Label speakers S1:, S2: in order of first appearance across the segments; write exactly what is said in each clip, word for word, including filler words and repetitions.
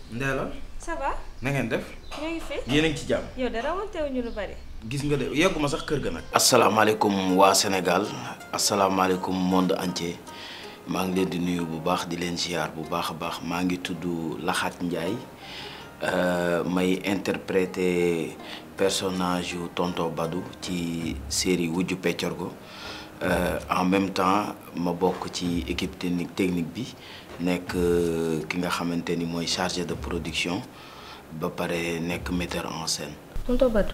S1: Ndella.
S2: ça va.
S1: na ngeen def.
S2: ñoo ngi fi.
S1: yéen a ngi ci jàmm.
S2: yow de rawantewuñu lu bari.
S1: gis nga de yegguma sax kër ga nag. asalaamaaleykum waa Sénégal asalaamaaleykum monde entier maa ngi leen di nuyu bu baax di leen ziar bu baax a baax maa ngi tudd Laxaat Ndiaye may interpréter personnage yu Tonton Badou ci série Wujju Peccorgo en même temps ma bokk ci équipe technique technique bi nekk ki nga xamante ni mooy chargé de production ba pare nekk metteur en scène.
S2: Tonton Badou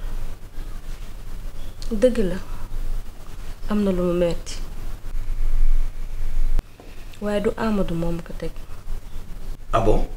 S2: dëgg la am na lu mu metti waaye du Amadou moom ko teg.
S1: Ah bon?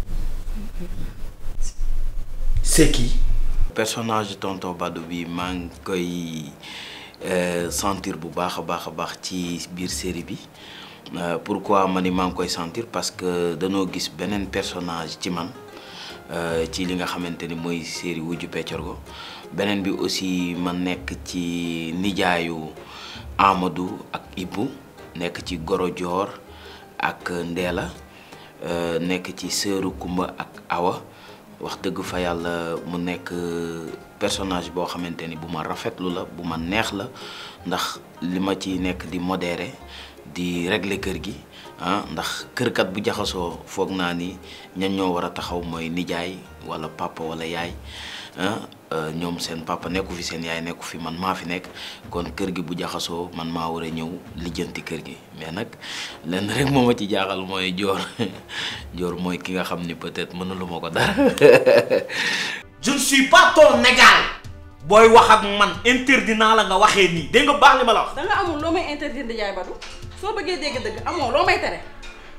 S1: C'est qui? Personnage Tonton Badou bi maa ngi koy sentir bu baax a baax a baax ci biir série bi pourquoi ma ni maa ngi koy sentir parce que danoo gis beneen personnage ci man ci li nga xamante ni mooy série Wujju Peccorgo beneen bi aussi ma nekk ci nijaayu Amadou ak Ibou nekk ci Goro Dior ak Ndella nekk ci sëru Kumba ak Awa wax dëgg fa yàlla mu nekk personnage boo xamante ni bu ma rafetlu la bu ma neex la ndax li ma ci nekk di modéré di régler kër gi ah ndax kërkat bu jaxasoo foog naa ni ñan ñoo war a taxaw mooy nijaay wala papa wala yaay ah ñoom seen papa nekku fi seen yaay nekku fi man maa fi nekk kon kër gi bu jaxasoo man maa war a ñëw lijjanti kër gi mais nag lenn rek moo ma ci jaaxal mooy Dior Dior mooy ki nga xam ni peut-être mënuluma ko dara.
S3: Je ne suis pas ton égal. booy wax ak man interdit naa la nga waxee nii dégg nga baax li ma la wax.
S4: da nga amul loo may interdire di jaay Badou soo bëggee dégg dëgg amoo loo may tere.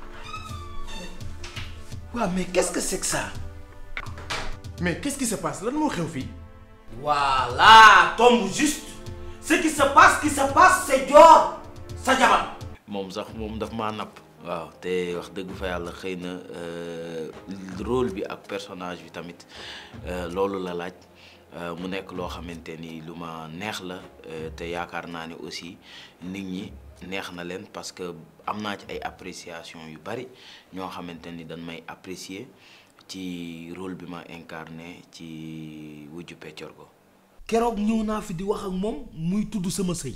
S3: waaw mais qu'est-ce que c'est que ça?
S5: Mais qu'est-ce qui se passe lan moo xew fii.
S3: Voilà, tombe juste. Ce qui se passe, ce qui se passe, c'est Dior sa jabar.
S1: moom sax moom daf maa napp. waaw te wax dëgg fa yàlla xëy na rôle bi ak personnage bi tamit loolu la laaj mu nekk loo xamante ni lu ma neex la te yaakaar naa ne aussi nit ñi neex na leen parce que am naa ci ay appréciation yu bari ñoo xamante ni dañ may apprécier ci rôle bi ma incarné ci Wujju Peccorgo.
S3: keroog ñëw naa fi di wax ak moom muy tudd sama sëy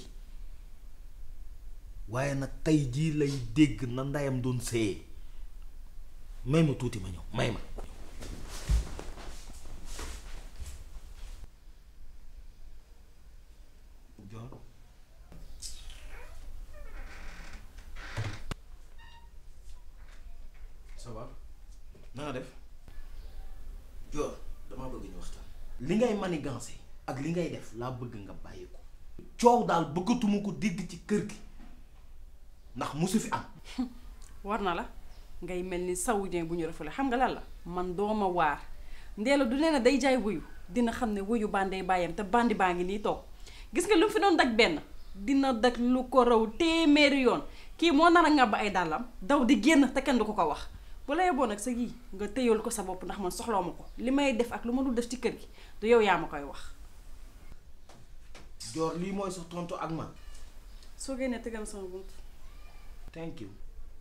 S3: waaye nag tey jii lay dégg na ndayam doon sëyee may ma tuuti ma ñëw may ma. Dior.
S1: ça va na nga def. Dior damaa bëgg ñu waxtaan.
S3: li ngay manigancé ak li ngay def laa bëgg nga bàyyi ko. coow daal bëggatuma ko dégg ci kër gi ndax musu fi am.
S4: war na la ngay mel ni saoudien bu ñu rafetlu xam nga lan la man dooma waar Ndella du nee na day jaay wuyu dina xam ne wuyu bandee bàyyam te bandi baa ngi nii toog gis nga lu mu fi doon daj benn dina daj lu ko raw téeméeri yoon kii moo nar a ŋàbb ay dàllam daw di génn te kenn du ko ko wax bu la yeboon nag sa yii nga téyal ko sa bopp ndax man soxloo ma ko li may def ak lu ma dul def ci kër gi du yow yaa ma koy wax.
S3: Dior lii mooy sa tontu ak man.
S4: soo génnee tegal sama bunt.
S3: Thank you.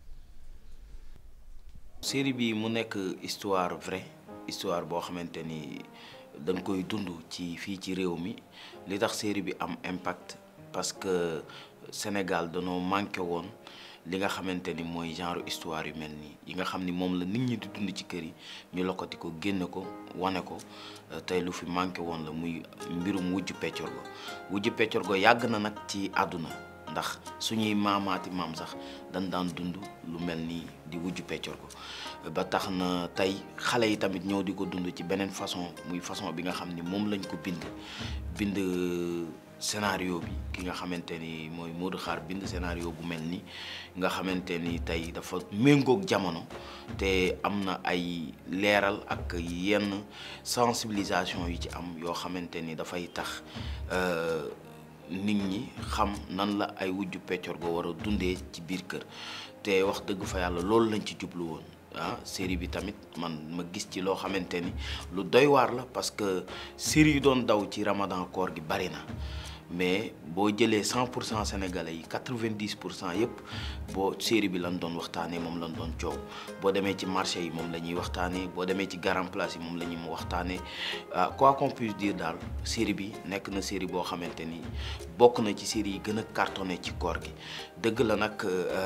S1: série bi mu nekk histoire vraie histoire boo xamante ni dañ koy dund ci fii ci réew mi li tax série bi am impact parce que Sénégal danoo manqué woon li nga xamante ni mooy genre histoire yu mel nii yi nga xam ni moom la nit ñi di dund ci kër yi ñu lokkati ko génne ko wane ko tey lu fi manqué woon la muy mbirum Wujju Peccorgo Wujju Peccorgo yàgg na nag ci àdduna ndax suñuy maamaati maam sax dañ daan dund lu mel nii di Wujju Peccorgo ba tax na tey xale yi tamit ñëw di ko dund ci beneen façon muy façon bi nga xam ni moom lañ ko bind bind scénario bi ki nga xamante ni mooy Modou Xaar bind scénario bu mel ni nga xamante ni tey dafa méngoog jamono te am na ay leeral ak yenn sensibilisation yu ci am yoo xamante ni dafay tax nit ñi xam nan la ay Wujju Peccorgo war a dundee ci biir kër te wax dëgg fa yàlla loolu lañ ci jublu woon ah série bi tamit man ma gis ci loo xamante ni lu doy waar la parce que série yi doon daw ci Ramadan koor gi bari na mais boo jëlee cent pour cent sénégalais yi quatre-vingt-dix pour cent yëpp boo série bi lan doon waxtaanee moom lan doon coow boo demee ci marché yi moom la ñuy waxtaanee boo demee ci grand place yi moom la ñuy waxtaanee quoi qu'on puisse dire daal série bi nekk na série boo xamante ni bokk na ci série yi gën a cartonné ci koor gi dëgg la nag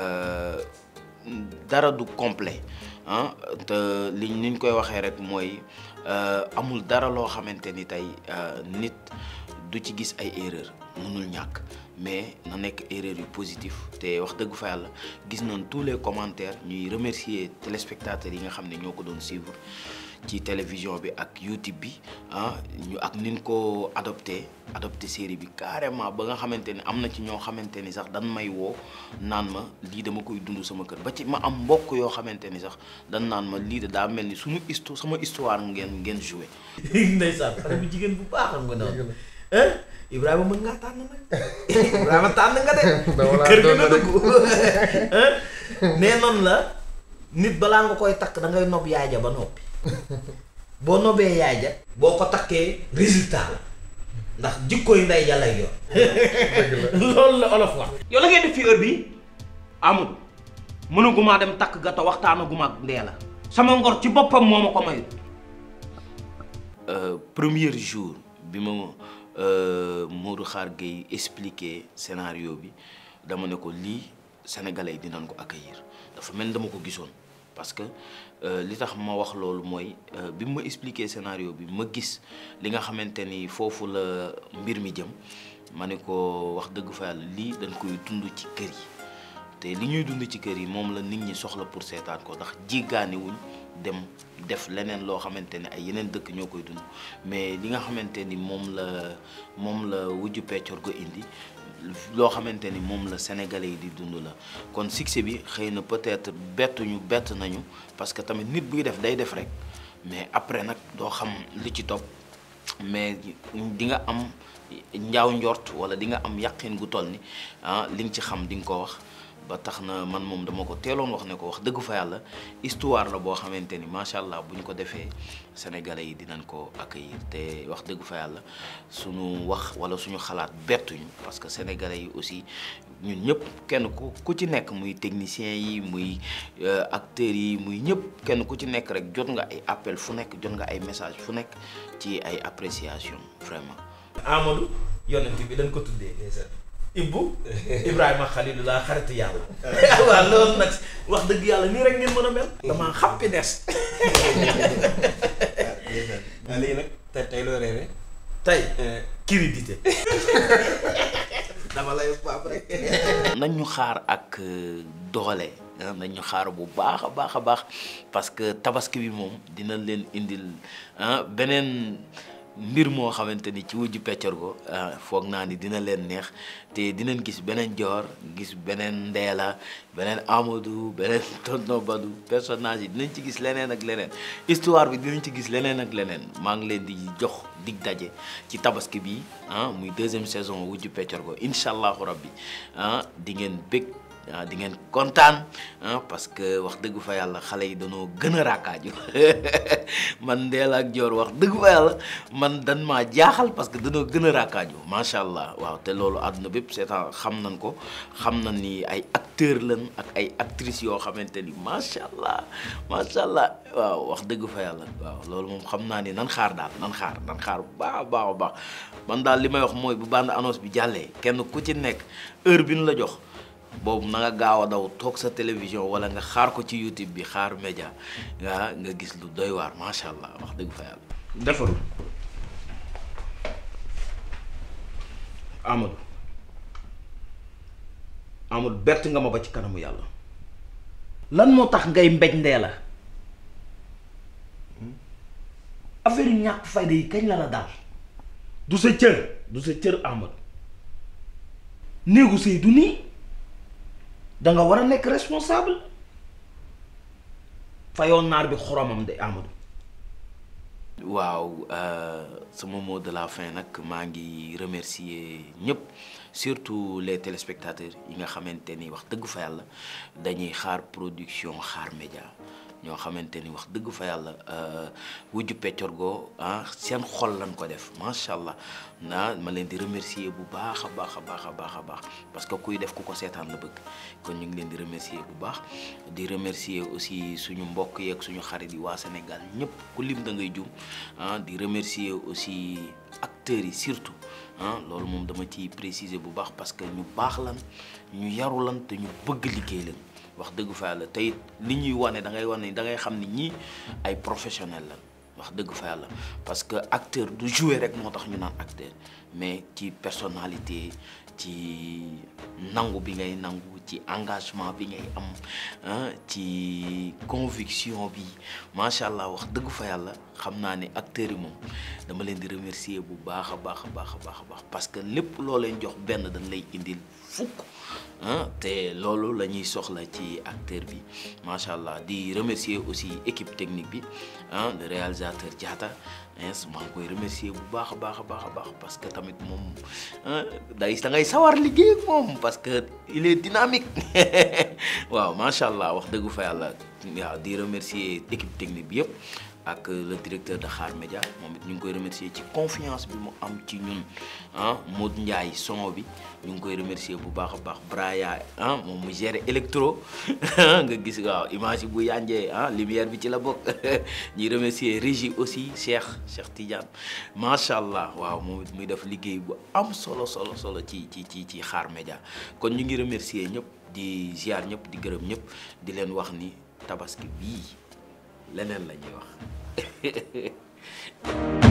S1: dara du complet ah te li ni ñu koy waxee rek mooy amul dara loo xamante ni tey nit du ci gis ay erreur mënul ñàkk mais na nekk erreur yu positif te wax dëgg fa yàlla gis nañ tous les commentaires ñuy remercier téléspectateurs yi nga xam ne ñoo ko doon suivre ci télévision bi ak YouTube bi ah ñu ak nin ko adopté adopté série bi carrément ba nga xamante ni am na ci ñoo xamante ni sax dan may woo naan ma lii dama koy dund sama kër ba ci ma am mbokk yoo xamante ni sax dan naan ma lii de daa mel ni suñu histoire sama histoire ngeen ngeen joué.
S3: ndeysaan xale bu jigéen bu baax xam nga noonu. Ibrahima mën ngaa tànn nag Ibrahima tànn nga de. kër gi na dugg nee noonu la nit balaa nga koy takk da ngay nob yaay ja ba noppi boo nobee yaay ja boo ko takkee résultat la ndax jikkooy nday ja lay yor. loolu la olof wax. yow la ngay def fi heure bi amul mënaguma dem takk ga te waxtaanaguma ak ndee la sama ngor ci boppam moo ma ko mayut.
S1: premier jour bi ma Modou Khar Gueye expliqué scénario bi dama ne ko lii sénégalais yi dinañ ko accueillir dafa mel ni dama ko gisoon parce que li tax ma wax loolu mooy bi ma expliqué scénario bi ma gis li nga xamante ni foofu la mbir mi jëm ma ne ko wax dëgg fa yàlla lii dañ koy dund ci kër yi te li ñuy dund ci kër yi moom la nit ñi soxla pour seetaan ko ndax jéggaani wuñ dem def leneen loo xamante ni ay yeneen dëkk ñoo koy dund mais li nga xamante ni moom la moom la wujju peccor go indi loo xamante ni moom la sénégalais yi di dund la kon succès bi xëy na peut-être bettuñu bett nañu parce que tamit nit buy def day def rek mais après nag doo xam li ci topp mais di nga am njaaw njort wala di nga am yàqin gu toll ni ah li nga ci xam di nga ko wax ba tax na man moom dama ko teeloon wax ne ko wax dëgg fa yàlla histoire la boo xamante ni macha allah bu ñu ko defee sénégalais yi dinañ ko accueillir te wax dëgg fa yàlla suñu wax wala suñu xalaat bettuñu parce que sénégalais yi aussi ñun ñëpp kenn ku ku ci nekk muy technicien yi muy acteurs yi muy ñëpp kenn ku ci nekk rek jot nga ay appel fu nekk jot nga ay message fu nekk ci ay appréciation vraiment.
S3: Amadou yonent bi dañ ko tuddee Ibou Ibrahima Khalilullah xaritu yàlla. waaw loolu nag wax dëgg yàlla nii rek ngeen mën a mel. damaa xappi des.
S6: waaw léegi nag tey tey loo reere
S3: tey crédité. dama lay baab rek.
S1: nañ ñu xaar ak doole nañ ñu xaar bu baax a baax a baax parce que tabaski bi moom dina leen indil beneen. mbir moo xamante ni ci wujju peccor go foog naa ni dina leen neex te dinañ gis beneen Dior gis beneen Ndeela beneen Amadou beneen tonton Badou personnage yi dinañ ci gis leneen ak leneen histoire bi dinañ ci gis leneen ak leneen maa ngi leen di jox dig daje ci tabaski bi ah muy deuxième saison wujju peccor go incha allahu rabbi ah di ngeen bëgg ah di ngeen kontaan parce que wax dëgg fa yàlla xale yi dañoo gën a raakaaju man Ndeela ak Dior wax dëgg fa yàlla man dan maa jaaxal parce que dañoo gën a raakaaju macha allah waaw te loolu àdduna bépp seetaan xam nañ ko xam nañ ni ay acteurs lañ ak ay actrices yoo xamante ni macha allah macha allah waaw wax dëgg fa yàlla waaw loolu moom xam naa ni nan xaar daal nan xaar nan xaar bu baax a baax a baax man daal li may wax mooy bu bande annonce bi jàllee kenn ku ci nekk heure bi ñu la jox. boobu na nga gaaw a daw toog sa télévision wala nga xaar ko ci YouTube bi xaar média nga nga gis lu doy waar macha allah wax dëgg fa yàlla.
S3: defaru Amadou Amadou bett nga ma ba ci kanamu yàlla. lan moo tax ngay mbéj Ndeela affaire yu ñàkk fayda yi kañ la la daal du sa cër du sa cër Amadou néegu sëy du nii. da nga war a nekk responsable fayoon naar bi xoromam de Amadou.
S1: waaw sama mot de la fin nag maa ngi remercier ñëpp surtout les téléspectateurs yi nga xamante ni wax dëgg fa yàlla dañuy xaar production xaar média ñoo xamante ni wax dëgg fa yàlla wujju peccorgoo ah seen xol lañ ko def macha allah na ma leen di remercier bu baax a baax a baax a baax a baax parce que kuy def ku ko seetaan la bëgg kon ñu ngi leen di remercier bu baax di remercier aussi suñu mbokk yeeg suñu xarit yi waa Sénégal ñëpp ku lim da ngay jum ah di remercier aussi acteurs yi surtout ah loolu moom dama ciy préciser bu baax parce que ñu baax lan ñu yaru lan te ñu bëgg liggéey lan wax dëgg fa yàlla tey li ñuy wane da ngay wane da ngay xam ni ñii ay professionnel lan wax dëgg fa yàlla parce que acteur du jouer rek moo tax ñu naan acteur mais ci personnalité ci nangu bi ngay nangu ci engagement bi ngay am ci conviction bi macha allah wax dëgg fa yàlla xam naa ne acteurs yi moom dama leen di remercier bu baax a baax a baax a baax a baax parce que lépp loo leen jox benn dañ lay indil fukk te loolu la ñuy soxla ci acteur bi macha allah di remercier aussi équipe technique bi ah le réalisateur Diatta maa ngi koy remercier bu baax a baax a baax a baax parce que tamit moom day da ngay sawar liggéey ak moom parce que il est dynamique waaw macha allah wax dëgg fa yàlla waaw di remercier équipe technique bi yëpp ak le directeur de Khar Média moom it ñu ngi koy remercier ci confiance bi mu am ci ñun ah Modou Ndiaye son bi ñu ngi koy remercier bu baax a baax Braya ah moom mu géré électro nga gis waaw image bu yànjee ah lumière bi ci la bokk ñuy remercier régie aussi Cheikh Cheikh Tidiane macha allah waaw moom it muy def liggéey bu am solo solo solo ci ci ci ci Khar Média kon ñu ngi remercier ñëpp di ziar ñëpp di gërëm ñëpp di leen wax ni tabaski bii leneen la ñuy wax